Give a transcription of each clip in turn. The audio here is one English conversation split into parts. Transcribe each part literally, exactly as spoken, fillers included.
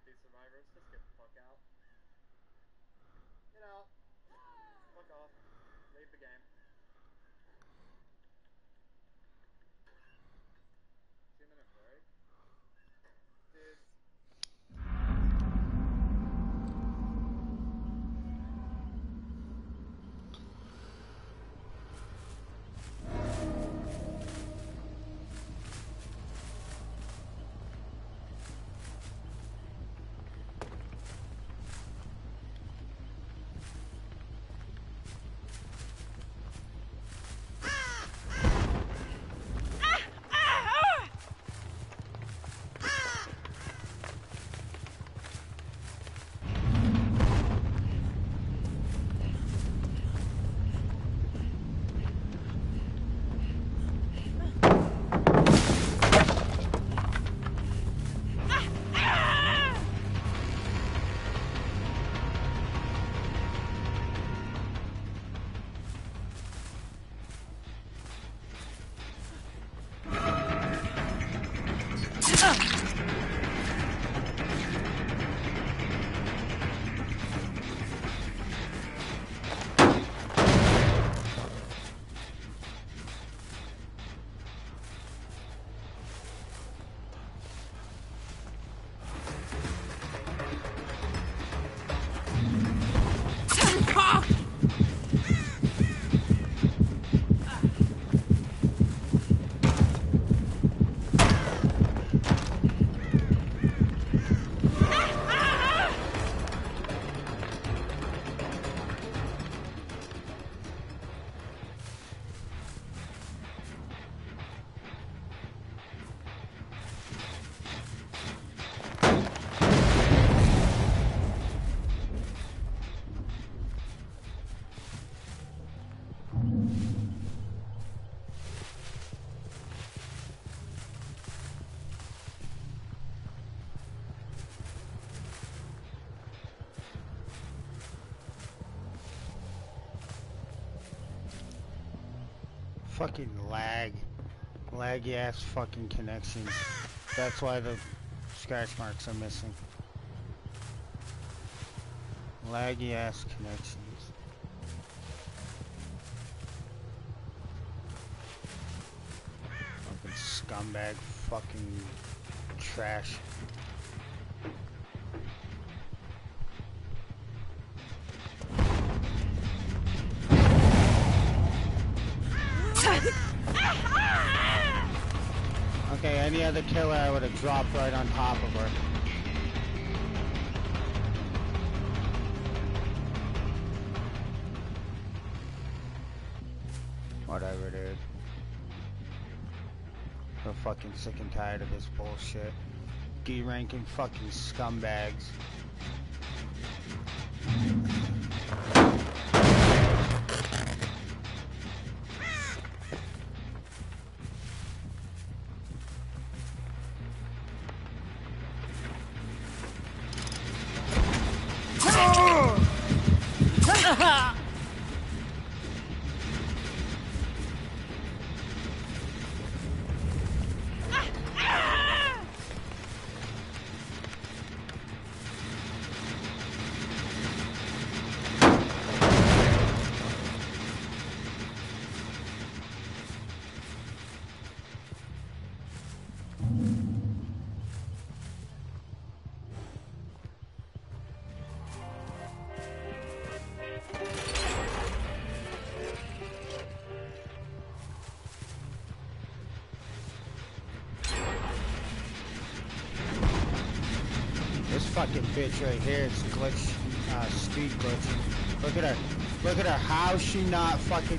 with these survivors. Just get the fuck out. Get out. Fuck off. Leave the game. Two minute break? Dude. Fucking lag. Laggy ass fucking connections. That's why the scratch marks are missing. Laggy ass connections. Fucking scumbag fucking trash. Okay, any other killer I would have dropped right on top of her. Whatever, dude. I'm fucking sick and tired of this bullshit. D-ranking fucking scumbags. Fucking bitch right here, it's glitch, uh, speed glitch. Look at her. Look at her. How's she not fucking...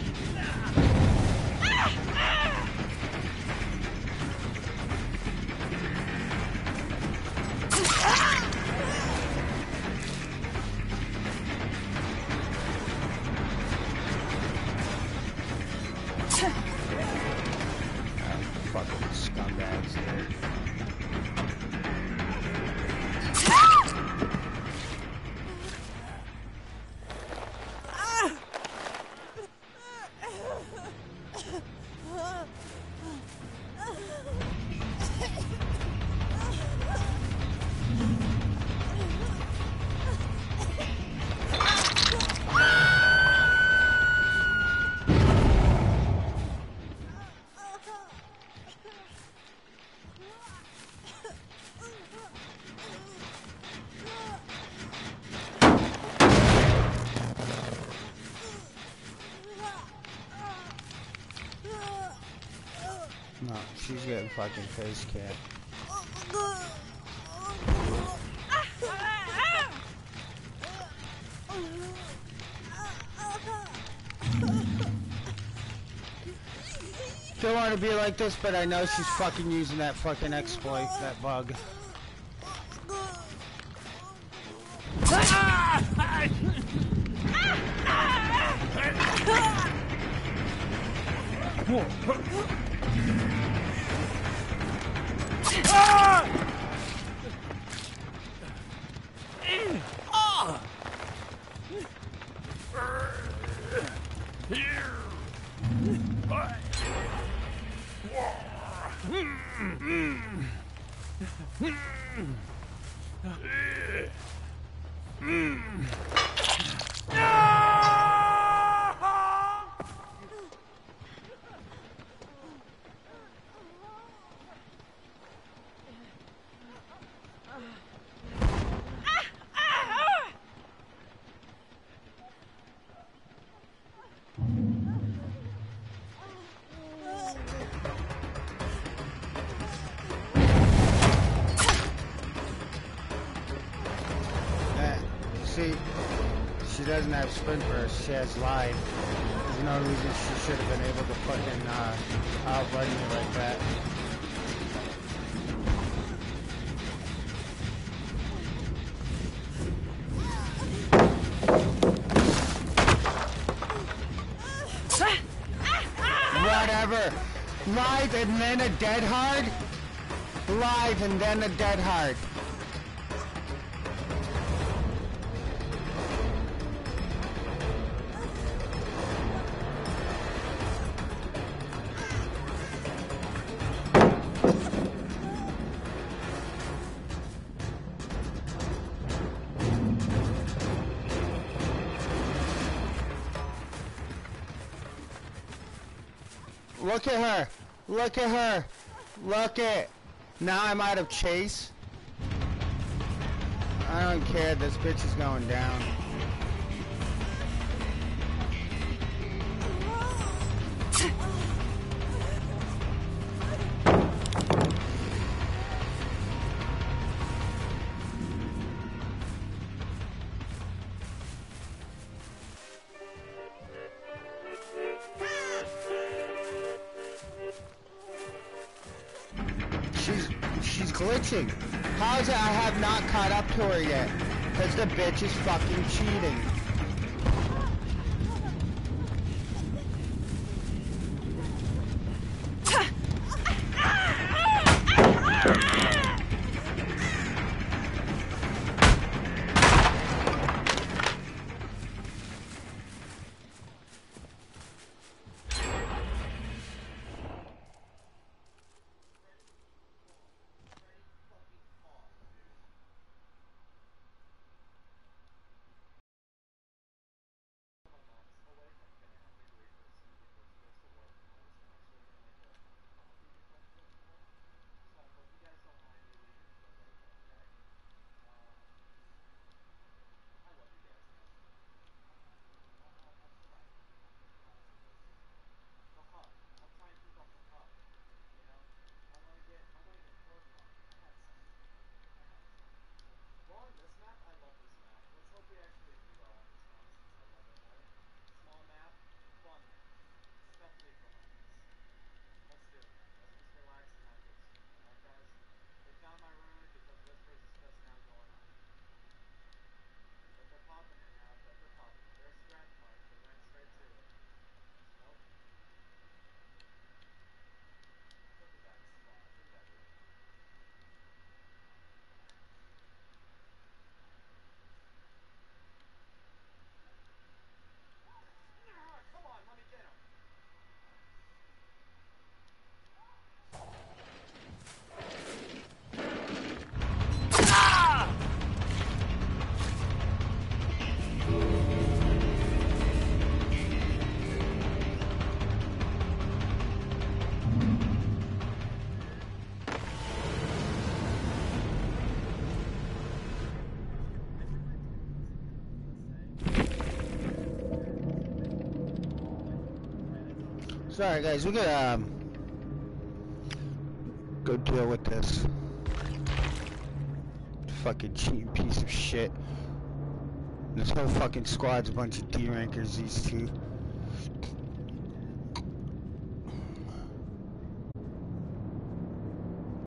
Fucking scumbags here. No, she's getting fucking face cam. Don't want to be like this, but I know she's fucking using that fucking exploit, that bug. See, she doesn't have sprint burst, she has live. There's no reason she should have been able to put in, uh, outrun you like that. Whatever. Live and then a dead hard? Live and then a dead hard. Look at her. Look at her. Look at. Now I'm out of chase. I don't care. This bitch is going down. She's she's glitching. How is it I have not caught up to her yet? Because the bitch is fucking cheating. Sorry guys, we got um Go deal with this. Fucking cheating piece of shit. This whole fucking squad's a bunch of D-rankers, these two.